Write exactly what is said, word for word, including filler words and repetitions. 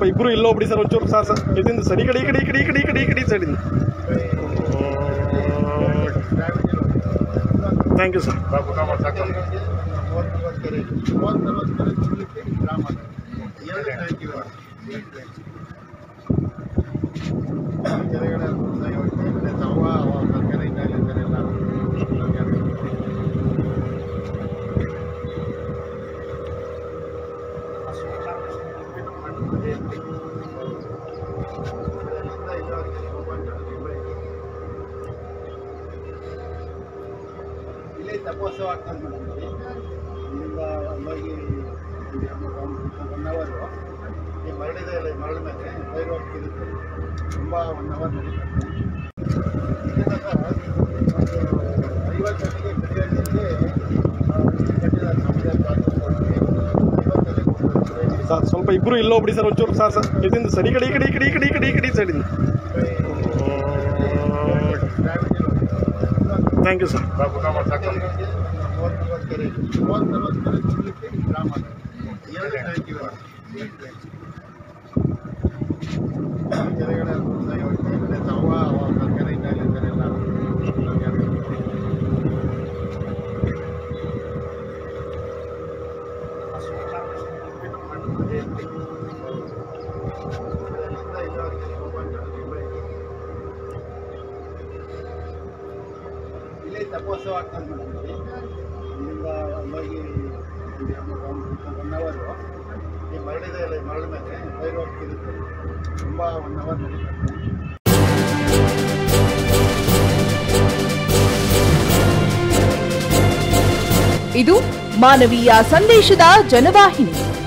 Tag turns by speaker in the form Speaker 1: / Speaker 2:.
Speaker 1: ಇಬ್ರು ಇಲ್ಲೋ ಬಿಡಿ ಸರ್ ಒಂಚೂರು ಸರ್ ಸರ್ ಇದರಿಂದ ಸರಿ ಕಡೆ ಈ ಕಡೆ ಈ ಕಡೆ ಈ ಕಡೆ ಈ ಕಡೆ ಈ ಕಡೆ ಸೈಡಿಂದ ಥ್ಯಾಂಕ್ ಯು ಸರ್.
Speaker 2: ಇಲ್ಲೇ ತಪೋತ್ಸವ ಆಗ್ತದೆ ಮೇಡಮ್. ಇಲ್ಲಿಂದ ಹೋಗಿ ಒನ್ ಅವರು ಈ ಮರಳಿದೆ ಇಲ್ಲ, ಈ ಮರಳ ಮೇಲೆ ಪೈರು ಹೋಗ್ತಿರುತ್ತೆ, ತುಂಬ ಒನ್ ಅವರ್ ನಡೀತದೆ. ಇದರಿಂದ ಸರ್ ಒಂದು ಐವತ್ತು ಗಂಟೆಗೆ ಕಡಿಯೋದಕ್ಕೆ ಕಟ್ಟಿದ
Speaker 1: ಸರ್ ಸ್ವಲ್ಪ ಇಬ್ರು ಇಲ್ಲೋ ಬಿಡಿ ಸರ್ ಒಂಚೂರು ಸರ್ ಸರ್ ಇದರಿಂದ ಸರಿ ಕಡೆ ಈ ಕಡೆ ಈ ಕಡೆ ಈ ಕಡೆ ಈ ಕಡೆ ಈ ಕಡೆ ಸೈಡಿಂದ ಥ್ಯಾಂಕ್ ಯು ಸರ್.
Speaker 2: ಇಲ್ಲೇ ತಪೋತ್ಸವ ಆಗ್ತದೆ ಮೇಡಮ್. ಇಲ್ಲಿಂದ ಹೋಗಿ ಒನ್ ಅವರು ಈ ಮರಳಿದೆ ಇಲ್ಲ, ಈ ಮರಳ ಮೇಲೆ ಪೈರು ಹೋಗ್ತಿರುತ್ತೆ, ತುಂಬ ಒನ್ ಅವರ್ ನಡೀತದೆ.
Speaker 3: ಇದು ಮಾನವೀಯ ಸಂದೇಶದ ಜನವಾಹಿನಿ.